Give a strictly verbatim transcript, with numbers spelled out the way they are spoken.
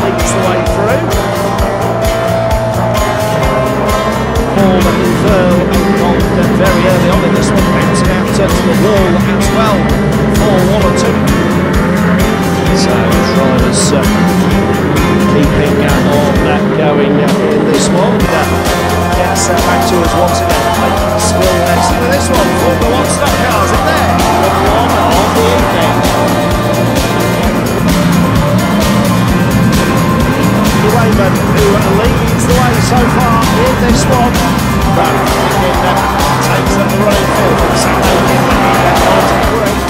leads the way through. Paul Verl involved very early on in this one, bouncing out to the wall as well for one or two. So drivers uh, keeping uh, on that going uh, in this one. Uh, gets uh, back to us once again. Spill next into this one. Formula One stock cars in there. The one of the evening. Raymond, who leads the way so far in this one, but uh, takes up the running field. Saturday, ninety-three.